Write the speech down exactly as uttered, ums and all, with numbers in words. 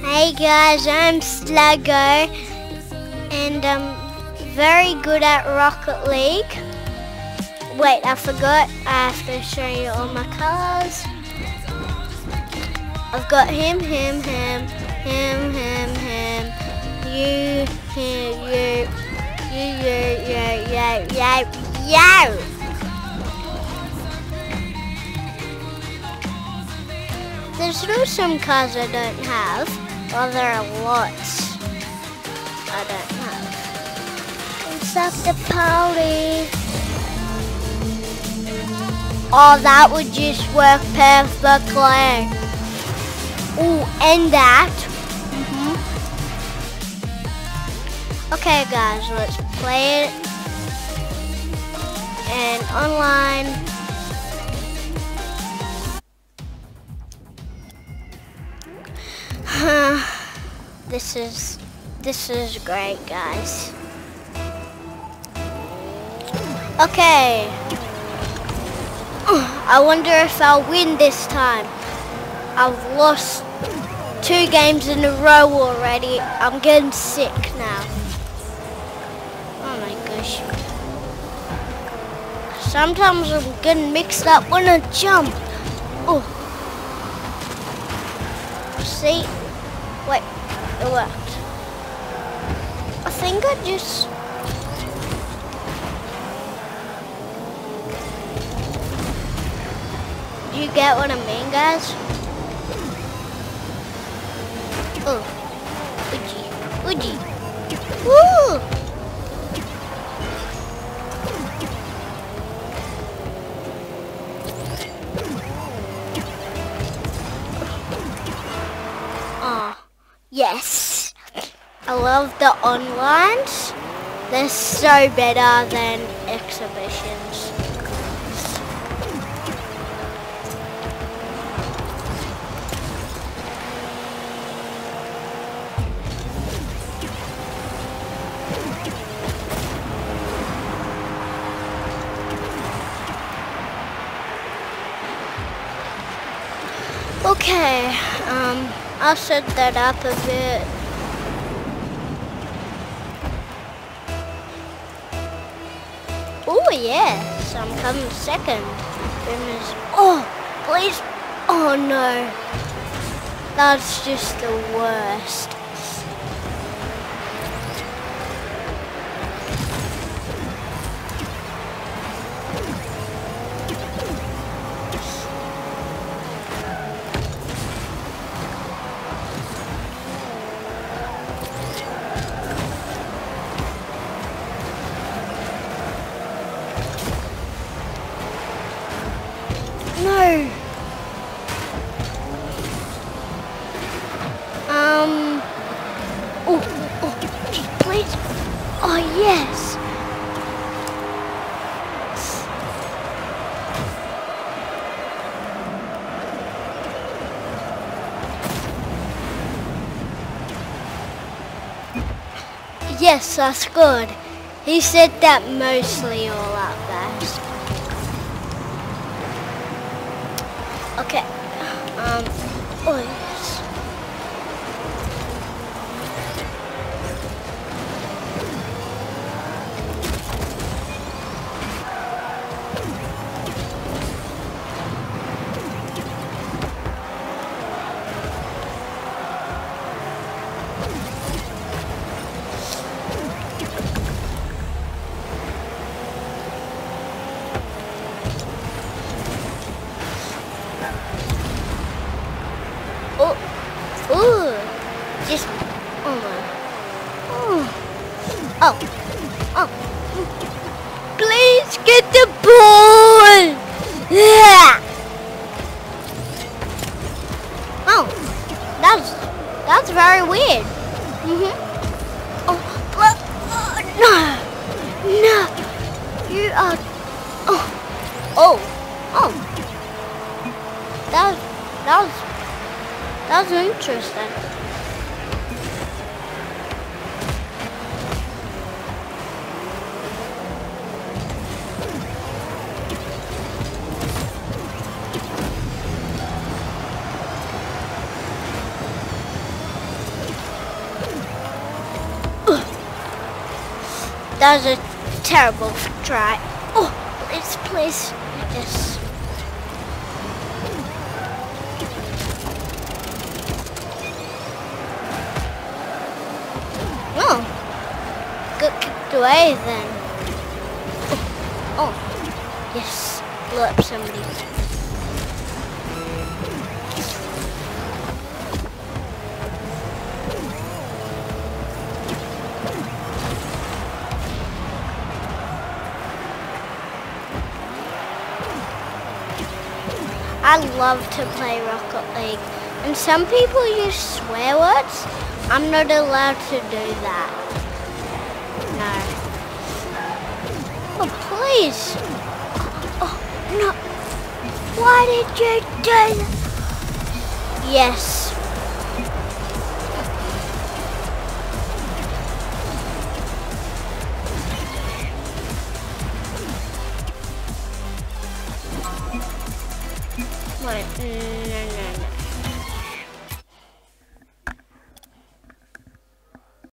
Hey guys, I'm Sluggo and I'm very good at Rocket League. Wait, I forgot, I have to show you all my colours. I've got him, him, him, him, him, him, you, him, you, you, you, you, you, you, you. There's still some cars I don't have. Well, there are lots I don't have. Let's have the party. Oh, that would just work perfectly. Oh, and that. Mm-hmm. Okay, guys, let's play it. And online. This is this is great, guys. Okay. I wonder if I'll win this time. I've lost two games in a row already. I'm getting sick now. Oh my gosh. Sometimes I'm getting mixed up when I jump. Oh. See? Wait, it worked. I think I just... Do you get what I mean, guys? Oh, Uji, Uji. Woo! Oh, yes. I love the onlines. They're so better than exhibitions. Okay, um, I'll set that up a bit. Oh yes, I'm coming second. Goodness. Oh, please. Oh no. That's just the worst. No. Um. Oh, oh, please. Oh, yes. Yes, that's good. He said that mostly all out, guys. Okay, um, oh yes. Oh, ooh, just, oh my, oh, oh, oh, please get the ball, yeah. Oh, that's, that's very weird, mm-hmm, oh, but, oh, no, no, you are, oh, oh, oh, that, that was, That's interesting. That was a terrible try. Oh, please, please. Yes. Oh, got kicked away then. Oh, oh. Yes, blew up somebody. I love to play Rocket League, and some people use swear words. I'm not allowed to do that. No. Oh, please. Oh, no. Why did you do that? Yes. Wait, no, no,